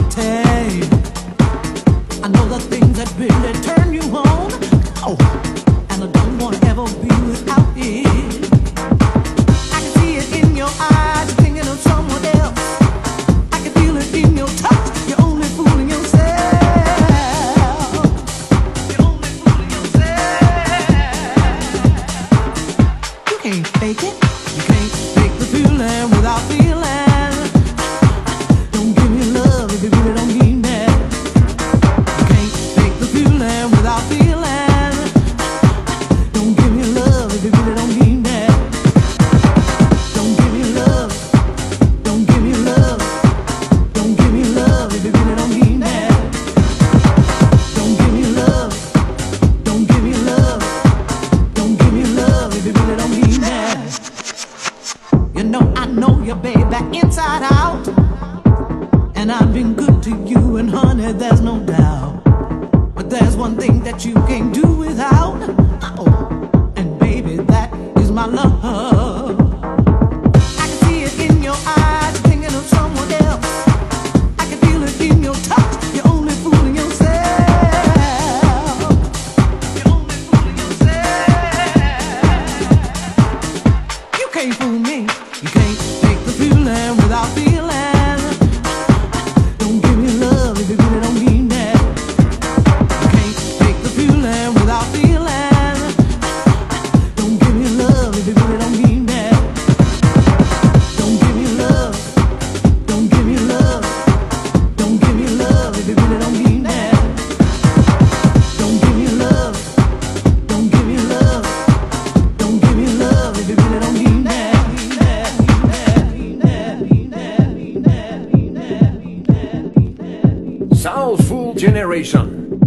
tell you. I know the things that really turn you on. Oh, and I don't want to ever be without it. I can see it in your eyes, you're thinking of someone else. I can feel it in your touch, you're only fooling yourself. You're only fooling yourself. You can't fake it. You can't fake the feeling without feeling. Don't give me love if you really don't mean that. You can't fake the feeling without feeling. Don't give me love if you really don't mean that. Don't give me love. Don't give me love. Don't give me love if you really don't mean that. Don't give me love. Don't give me love. Don't give me love if you really don't mean that. You know I know you, baby, inside out. And I've been good to you, and honey, there's no doubt. But there's one thing that you can't do without. Oh, and baby, that is my love. I can see it in your eyes, you're thinking of someone else. I can feel it in your touch, you're only fooling yourself. You're only fooling yourself. You can't fool me. You can't take the feeling without feeling. Don't give me love if you really don't mean that. You can't take the feeling without feeling. Don't give me love if you really don't mean that. Don't give me love. Don't give me love. Don't give me love if you really don't mean that. Don't give me love. Don't give me love. Don't give me love if you really don't mean that. Soulful Generation.